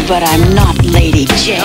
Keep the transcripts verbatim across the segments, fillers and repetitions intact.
but I'm not Lady J.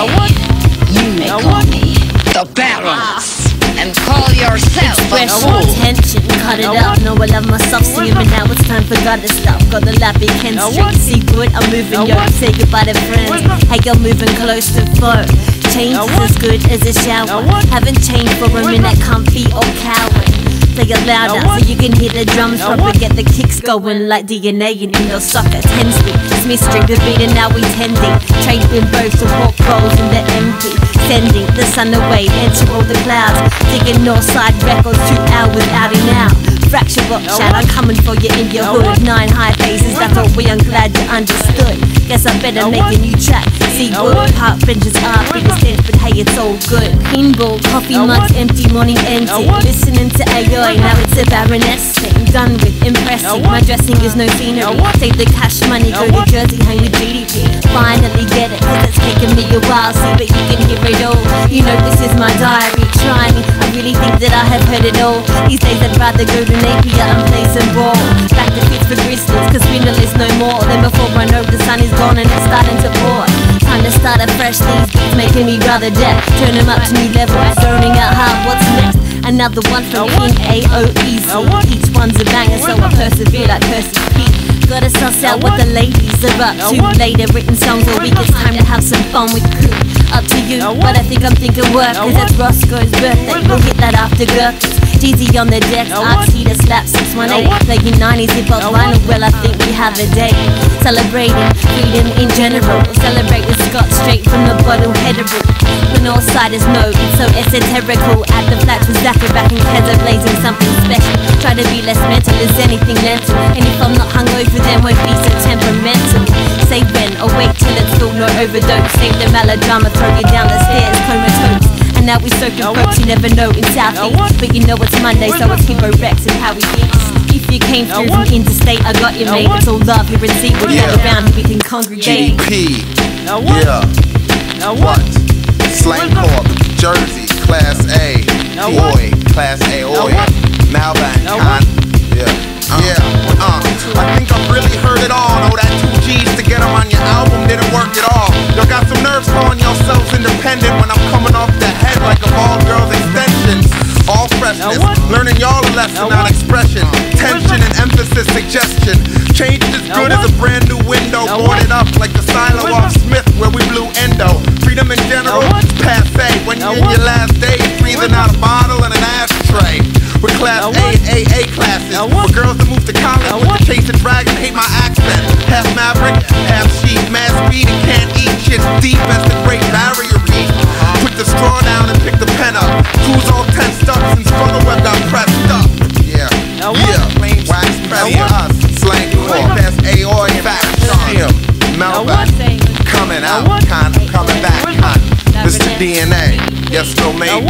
You may call me the Baronness. And call yourself Express a fool. attention, cut it out. Know I love myself, singing, but now it's time for God to stop. Got the lappy Ken Street, see good, I'm moving, yo. Say goodbye to friends. Hey, you're moving close to foe. Change is as good as a shower. Haven't changed for a minute, comfy or coward. Play it louder so you can hear the drums proper. Get the kicks going like D N A in your socket. Ten speed, it's mystery, the beat and now we tending. Trading both the walk rolls in the empty. Sending the sun away, enter all the clouds. Digging Northside records, two hours out and out. Fracture rock shout, I'm coming for you in your hood. Nine high faces, that's all we, I'm glad you understood. Guess I better make a new track. See wood, park benches are bigger stench, but hey, it's all good. Pinball, coffee mugs, empty, morning empty. Listening to A I, now it's a Baronness thing. Done with impressing, my dressing is no scenery. Take the cash money, go to Jersey, hang with G D P. Finally get it, cause it's taken me a while. See, but you can hear it all. You know this is my diary. Try me, I really think that I have heard it all. These days I'd rather go to Napier and play some ball. Back to Fits for Grizzlies, cause Swindle is no more. Then before I know the sun is gone and it's starting to pour. Time to start afresh, these beats making me rather deaf. Turn them up to new levels, zoning out hard, what's next? Another one from King A O Easy. Each one's a banger, so I persevere like Percy Pete. Gotta suss out what the ladies are up to. Later written songs all week, it's time to have some fun with Coop. Up to you, but I think I'm thinking work, cause it's Roscoe's birthday, we'll hit that after Gurkha's. G D on the decks, R T to slap six one eight. Playing nineties hip-hop vinyl, well I think we have a day. Celebrating freedom in general. Celebrate with Scott straight from the bottle header. The Northsiders know it's so esoterical. At the flats with Zachary back in Keza blazing something special. Try to be less mental as anything lentil. And if I'm not hungover then won't be so temperamental. Say when or wait till it's still no overdose. Save the melodrama, throw you down the stairs, comatose. And now we soaking folks you never know in Southeast. But you know it's Monday, so it's Hero Rex and how we eats. If you came through from interstate, I got you, mate. It's all love here in seat. We're yeah. around and we can congregate. G D P, yeah. What? Slang Corp, Jersey, Class A. Oi, Class A, oi. Malbank, con. Yeah, uh, yeah. Uh, I think I've really heard it all. Know that two G's to get them on your album didn't work at all. Y'all got some nerves calling yourselves independent when I'm coming off the head like a bald girl's extensions. All freshness, learning y'all a lesson on expression, tension and emphasis, suggestion. Change is good as a brand new window, boarded up like the silo off Smith where we blew endo. Freedom in general is passe when you're in your last days, breathing out a bottle and an ashtray. With Class A and A A classes, with girls that move to college with the chase and dragon, hate my accent. Half maverick, half sheep, mad speed and can't eat shit deep as the Great Barrier Reef. Put the straw down and pick the pen up. Tools all tensed up since funnel web got pressed up. Yeah, yeah, plain wax press us. Slang Corp, that's A O I fact. Melba, coming out, con, coming back, con. Mister D N A, yes, no, maybe.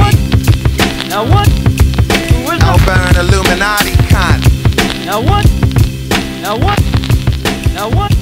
Now what? Alburn Illuminati, con. Now what? Now what? Now what?